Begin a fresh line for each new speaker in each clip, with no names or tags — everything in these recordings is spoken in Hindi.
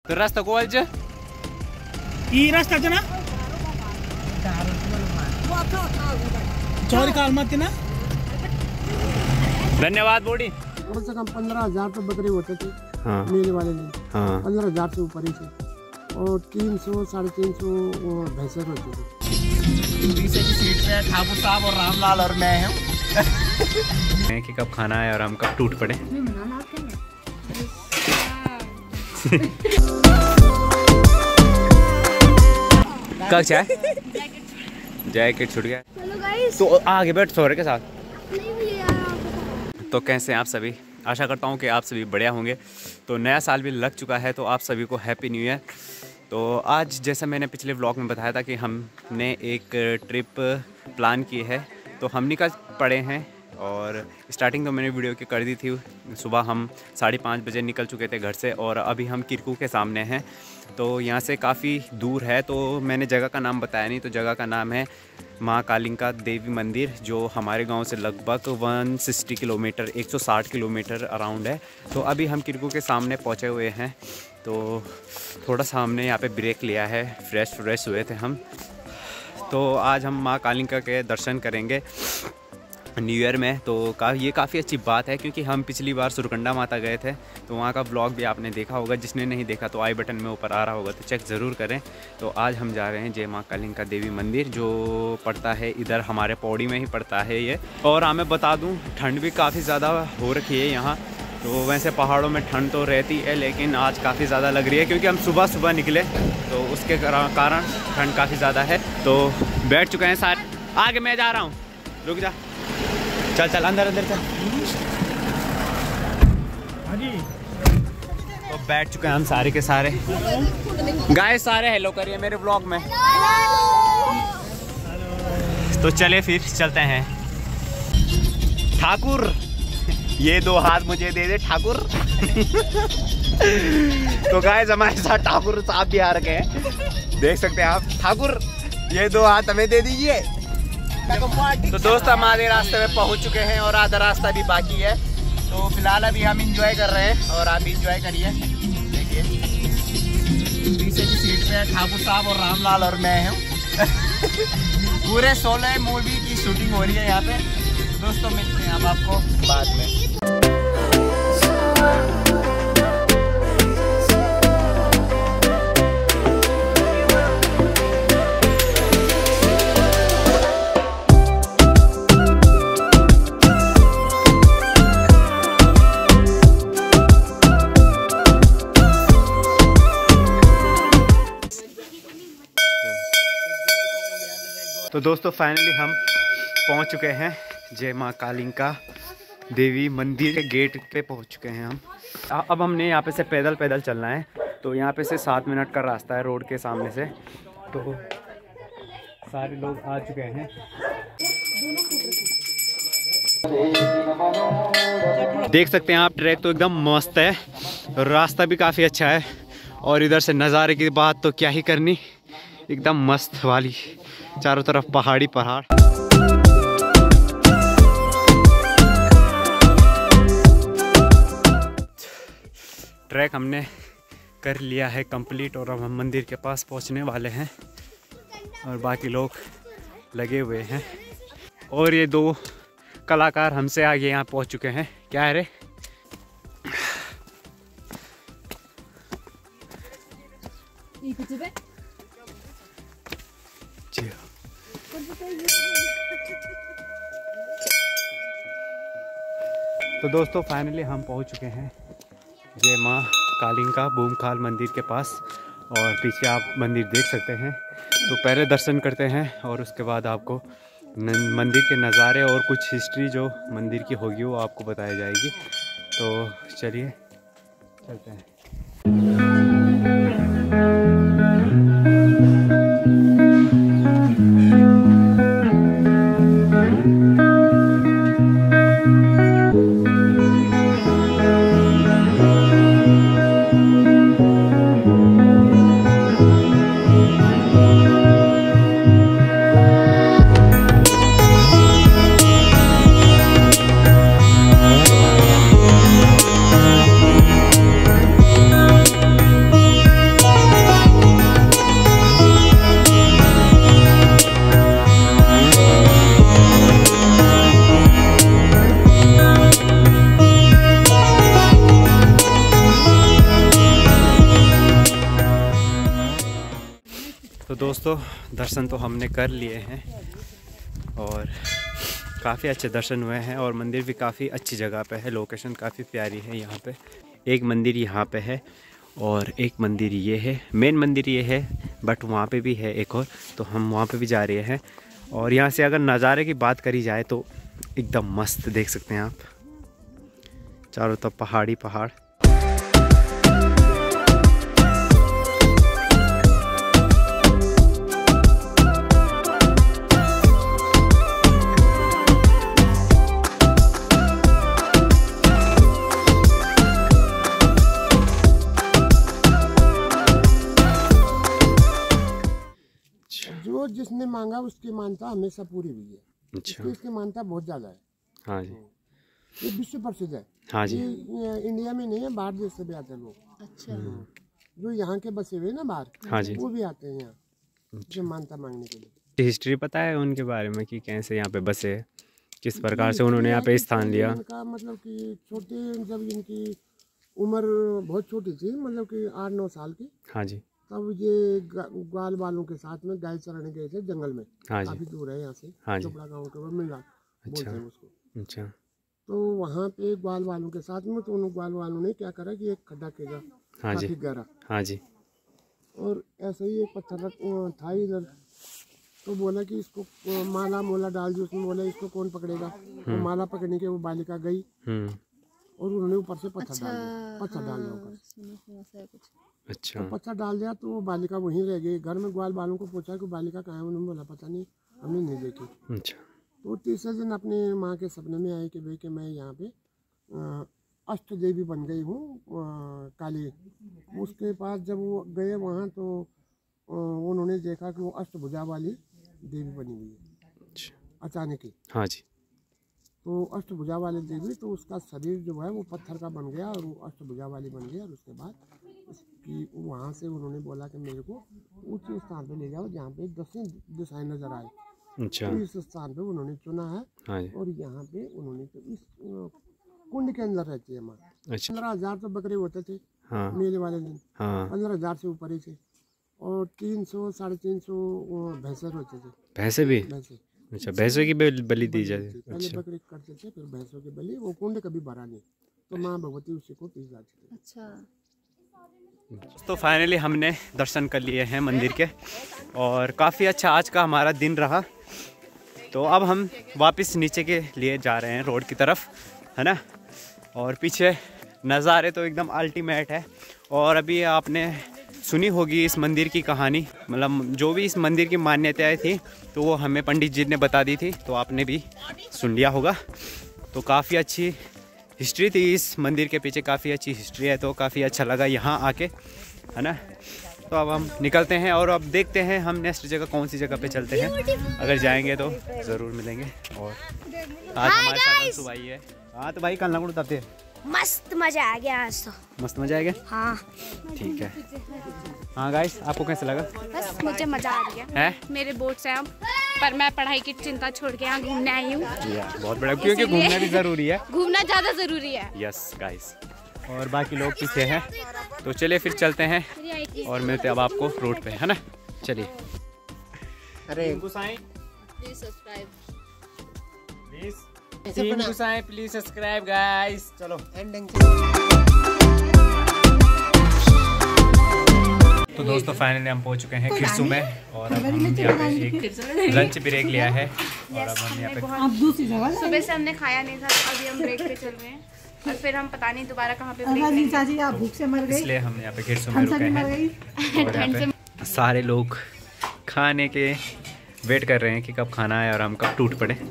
रास्ता को वालच
ई रास्ता ना चौरी काल मत ना।
धन्यवाद बोडी।
कम से कम 15,000 तो बकरी होते थे।
हाँ।
मेले वाले ने 15,000 से ऊपर ही थे और 300 350 वो भैंसे होते थे।
पीछे की सीट पे ठाकुर साहब और रामलाल और मैं हूँ।
कि कब खाना है और हम कब टूट पड़े। कब चाय जैकेट छूट गया तो आगे बैठ सोरे के साथ। तो कैसे हैं आप सभी? आशा करता हूँ कि आप सभी बढ़िया होंगे। तो नया साल भी लग चुका है तो आप सभी को हैप्पी न्यू ईयर। तो आज जैसा मैंने पिछले व्लॉग में बताया था कि हमने एक ट्रिप प्लान की है तो हम निकल पड़े हैं। और स्टार्टिंग तो मैंने वीडियो की कर दी थी। सुबह हम 5:30 बजे निकल चुके थे घर से और अभी हम किरकू के सामने हैं। तो यहाँ से काफ़ी दूर है तो मैंने जगह का नाम बताया नहीं। तो जगह का नाम है माँ कालिंका देवी मंदिर जो हमारे गांव से लगभग 160 किलोमीटर 160 किलोमीटर अराउंड है। तो अभी हम किरकू के सामने पहुँचे हुए हैं। तो थोड़ा सा हमने यहाँ पे ब्रेक लिया है, फ्रेश हुए थे हम। तो आज हम माँ कालिंका के दर्शन करेंगे न्यू ईयर में। तो ये काफ़ी अच्छी बात है क्योंकि हम पिछली बार सुरकंडा माता गए थे तो वहाँ का ब्लॉग भी आपने देखा होगा। जिसने नहीं देखा तो आई बटन में ऊपर आ रहा होगा तो चेक ज़रूर करें। तो आज हम जा रहे हैं जय माँ कालिंका देवी मंदिर जो पड़ता है इधर हमारे पौड़ी में ही पड़ता है ये। और हाँ मैं बता दूँ ठंड भी काफ़ी ज़्यादा हो रखी है यहाँ। तो वैसे पहाड़ों में ठंड तो रहती है लेकिन आज काफ़ी ज़्यादा लग रही है क्योंकि हम सुबह निकले तो उसके कारण ठंड काफ़ी ज़्यादा है। तो बैठ चुके हैं सारे। आगे मैं जा रहा हूँ, रुक जा। चल अंदर चल। तो बैठ चुके हैं हम सारे के सारे। गाइस सारे हेलो करिए मेरे ब्लॉग में। तो चले फिर चलते हैं। ठाकुर ये 2 हाथ मुझे दे दे ठाकुर। तो गाइस हमारे साथ ठाकुर साहब भी आ रखे हैं, देख सकते हैं आप। ठाकुर ये 2 हाथ हमें दे दीजिए। तो दोस्त हमारे रास्ते में पहुंच चुके हैं और आधा रास्ता भी बाकी है। तो फिलहाल अभी हम इंजॉय कर रहे हैं और आप भी इंजॉय करिए। देखिए
पीछे की सीट पे ठाकुर साहब और रामलाल और मैं हूँ।
पूरे 16 मूवी की शूटिंग हो रही है यहाँ पे। दोस्तों मिलते हैं हम आपको बाद में।
तो दोस्तों फाइनली हम पहुंच चुके हैं जय माँ कालिंका देवी मंदिर के गेट पे पहुंच चुके हैं हम। अब हमने यहाँ पे से पैदल चलना है। तो यहाँ पे से 7 मिनट का रास्ता है रोड के सामने से। तो सारे लोग आ चुके हैं। देख सकते हैं आप ट्रैक तो एकदम मस्त है, रास्ता भी काफ़ी अच्छा है और इधर से नज़ारे की बात तो क्या ही करनी, एकदम मस्त वाली चारों तरफ पहाड़ी पहाड़। ट्रैक हमने कर लिया है कंप्लीट और अब हम मंदिर के पास पहुंचने वाले हैं और बाकी लोग लगे हुए हैं। और ये 2 कलाकार हमसे आगे यहाँ पहुंच चुके हैं। क्या है रे? तो दोस्तों फाइनली हम पहुंच चुके हैं जय माँ कालिंका बूमखाल मंदिर के पास और पीछे आप मंदिर देख सकते हैं। तो पहले दर्शन करते हैं और उसके बाद आपको मंदिर के नज़ारे और कुछ हिस्ट्री जो मंदिर की होगी वो आपको बताई जाएगी। तो चलिए चलते हैं। तो दोस्तों दर्शन तो हमने कर लिए हैं और काफ़ी अच्छे दर्शन हुए हैं और मंदिर भी काफ़ी अच्छी जगह पे है, लोकेशन काफ़ी प्यारी है। यहाँ पे एक मंदिर यहाँ पे है और एक मंदिर ये है, मेन मंदिर ये है, बट वहाँ पे भी है एक और, तो हम वहाँ पे भी जा रहे हैं। और यहाँ से अगर नज़ारे की बात करी जाए तो एकदम मस्त देख सकते हैं आप, चारों तरफ पहाड़ी पहाड़।
जो जिसने मांगा उसकी मानता हमेशा पूरी हुई है।
अच्छा,
इसकी मानता बहुत ज्यादा है।
हाँ जी,
ये विश्व प्रसिद्ध है।
हाँ जी,
ये इंडिया में नहीं है, बाहर देश से भी आते हैं लोग।
अच्छा।
जो यहाँ के बसे हुए ना बाहर,
हाँ जी।
वो भी आते हैं यहाँ जो मानता मांगने के लिए।
हिस्ट्री पता है उनके बारे में कि कैसे यहाँ पे बसे, किस प्रकार से उन्होंने यहाँ पे स्थान लिया?
इनका मतलब कि छोटे, जब इनकी उम्र बहुत छोटी थी, मतलब कि 8-9 साल की,
हाँ जी,
तब ये ग्वाल वालों के साथ में गाय चराने गए थे जंगल में।
हाँ जी,
काफी दूर है यहाँ से,
हाँ जी,
चोपड़ा गाँव के ऊपर मिल रहा बोलते हैं उसको।
अच्छा,
तो वहाँ पे ग्वाल वालों के साथ में, तो उन ग्वाल वालों ने क्या करा कि एक खड्डा किया,
हाँ जी,
काफी गहरा,
हाँ जी,
और ऐसे ही एक पत्थर था इधर। तो बोला कि इसको माला मोला डाल दी। उसने बोला इसको कौन पकड़ेगा। तो माला पकड़ने के वो बालिका गई और उन्होंने ऊपर से पत्थर डाल दिया, पत्थर डाल दिया ऊपर।
अच्छा,
तो पत्थर डाल दिया तो वो बालिका वहीं रह गई। घर में ग्वाल वालों को पूछा कि बालिका कहाँ है, उन्होंने बोला पता नहीं, हमने नहीं देखी।
अच्छा,
तो तीसरे दिन अपने माँ के सपने में आए कि भाई कि मैं यहाँ पे अष्ट देवी बन गई हूँ काली। उसके पास जब वो गए वहाँ तो उन्होंने देखा कि वो अष्टभुजा वाली देवी बनी हुई है
अच्छा,
अचानक ही।
हाँ जी,
तो अष्टभुजा वाली देवी, तो उसका शरीर जो है वो पत्थर का बन गया और वो अष्टभुजा वाली बन गई। और उसके बाद उसकी वहाँ से उन्होंने बोला कि मेरे को ऊंचे स्थान पे ले जाओ जहाँ पे 10 दिशाएं नजर आए।
अच्छा,
तो इस स्थान पे उन्होंने चुना है।
हाँ जी,
और यहाँ पे उन्होंने तो इस कुंड के अंदर रहती है माँ।
अच्छा,
15,000 तो बकरे होते थे
हाँ,
मेले वाले दिन,
हाँ,
15,000 से ऊपर ही थे। और 300-350 भैंसे होते थे।
भैंसे भी?
भैंसे,
अच्छा, भैंसों की बलि दी जाती है?
पहले
अच्छा,
बकरे करते थे, फिर भैंसों की बलि। वो कुंड कभी भरा नहीं, तो माँ भगवती उसी को पी जाती थी।
अच्छा।
तो फाइनली हमने दर्शन कर लिए हैं मंदिर के और काफ़ी अच्छा आज का हमारा दिन रहा। तो अब हम वापस नीचे के लिए जा रहे हैं, रोड की तरफ, है ना। और पीछे नज़ारे तो एकदम अल्टीमेट है। और अभी आपने सुनी होगी इस मंदिर की कहानी, मतलब जो भी इस मंदिर की मान्यताएं थी तो वो हमें पंडित जी ने बता दी थी, तो आपने भी सुन लिया होगा। तो काफ़ी अच्छी हिस्ट्री थी इस मंदिर के पीछे, काफ़ी अच्छी हिस्ट्री है। तो काफ़ी अच्छा लगा यहाँ आके, है ना। तो अब हम निकलते हैं और अब देखते हैं हम नेक्स्ट जगह कौन सी जगह पे चलते हैं। अगर जाएंगे तो ज़रूर मिलेंगे। और आज हमारे साथ अंशु भाई है। हाँ तो भाई कल ना उतारते हैं।
मस्त मजा आ गया आज तो।
मस्त मजा आएगा।
हाँ
ठीक है। हाँ गाइस, आपको कैसा लगा?
बस मुझे मजा आ रही है।
मेरे बोर्ड्स हैं अब, पर मैं पढ़ाई की चिंता छोड़ के यहाँ घूमने आई हूँ।
बहुत बड़ा, क्योंकि घूमना भी ज़रूरी है।
घूमना ज़्यादा ज़रूरी है।
Yes guys. और बाकी लोग पीछे हैं, तो चलिए फिर चलते हैं और मिलते हैं अब आपको रोड पे, है ना। चलिए।
अरे
प्लीज सब्सक्राइब गाइस। चलो
तो दोस्तों फाइनली हम पहुंच चुके हैं खिरसू में और अब हम यहाँ पे एक लंच ब्रेक लिया है और अब हम यहाँ पे
सुबह से हमने खाया नहीं था, तो अभी हम ब्रेक पे चल रहे हैं और फिर हम पता नहीं दोबारा कहाँ पे ब्रेक लेंगे।
आप भूख से मर गई,
इसलिए हम यहाँ पे खिरसू में रुके हैं। और यहाँ पे सारे लोग खाने के वेट कर रहे हैं कि कब खाना आए और हम कब टूट पड़े।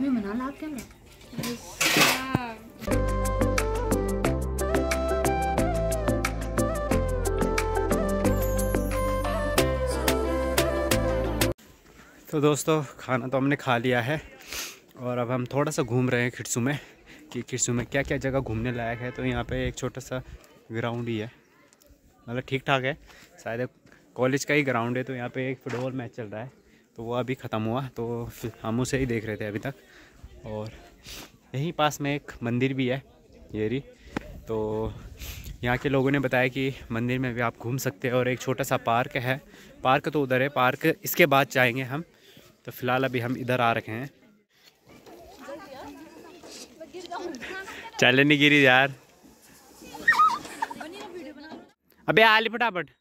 तो दोस्तों खाना तो हमने खा लिया है और अब हम थोड़ा सा घूम रहे हैं खिरसू में कि खिरसू में क्या क्या जगह घूमने लायक है। तो यहाँ पे एक छोटा सा ग्राउंड ही है, मतलब ठीक ठाक है, शायद कॉलेज का ही ग्राउंड है। तो यहाँ पे एक फुटबॉल मैच चल रहा है, तो वो अभी ख़त्म हुआ, तो हम उसे ही देख रहे थे अभी तक। और यहीं पास में एक मंदिर भी है, ये रही। तो यहाँ के लोगों ने बताया कि मंदिर में भी आप घूम सकते हैं और एक छोटा सा पार्क है। पार्क तो उधर है, पार्क इसके बाद जाएंगे हम। तो फिलहाल अभी हम इधर आ रखे हैं। चल नहीं गिरी यार, अबे आली फटाफट।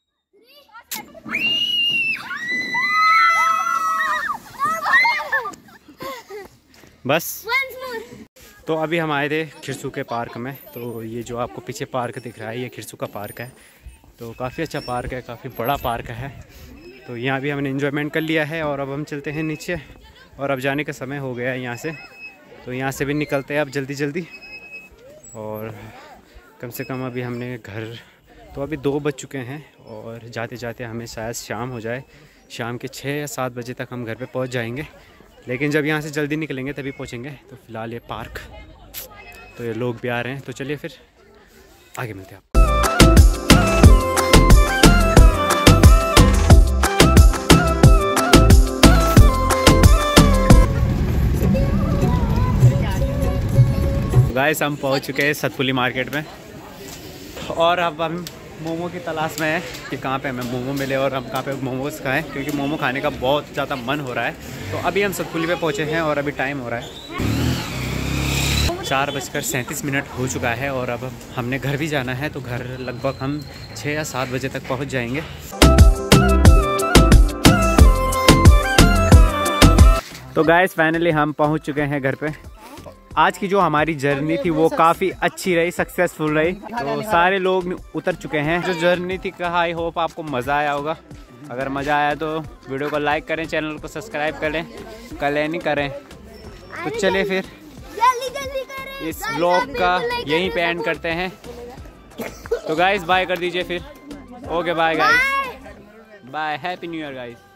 बस तो अभी हम आए थे खिरसू के पार्क में। तो ये जो आपको पीछे पार्क दिख रहा है ये खिरसू का पार्क है। तो काफ़ी अच्छा पार्क है, काफ़ी बड़ा पार्क है। तो यहाँ भी हमने एंजॉयमेंट कर लिया है और अब हम चलते हैं नीचे और अब जाने का समय हो गया है यहाँ से। तो यहाँ से भी निकलते हैं अब जल्दी जल्दी। और कम से कम अभी हमने घर, तो अभी 2 बज चुके हैं और जाते जाते हमें शायद शाम हो जाए। शाम के 6 या 7 बजे तक हम घर पे पहुँच जाएंगे, लेकिन जब यहाँ से जल्दी निकलेंगे तभी पहुँचेंगे। तो फ़िलहाल ये पार्क, तो ये लोग भी आ रहे हैं। तो चलिए फिर आगे मिलते हैं। गाइस हम पहुँच चुके हैं सतपुली मार्केट में और अब हम मोमो की तलाश में है कि कहाँ पे हमें मोमो मिले और हम कहाँ पे मोमोज खाएं, क्योंकि मोमो खाने का बहुत ज़्यादा मन हो रहा है। तो अभी हम सतपुली पे पहुँचे हैं और अभी टाइम हो रहा है 4:37 हो चुका है और अब हमने घर भी जाना है। तो घर लगभग हम 6 या 7 बजे तक पहुँच जाएंगे। तो गाइस फाइनली हम पहुँच चुके हैं घर पे। आज की जो हमारी जर्नी थी वो काफ़ी अच्छी रही, सक्सेसफुल रही। तो सारे लोग उतर चुके हैं। जो जर्नी थी का आई होप आपको मज़ा आया होगा। अगर मज़ा आया तो वीडियो को लाइक करें, चैनल को सब्सक्राइब करें, नहीं करें तो चलिए फिर इस व्लॉग का यहीं पे एंड करते हैं। तो गाइस बाय कर दीजिए फिर। Okay bye guys, bye, happy new year guys.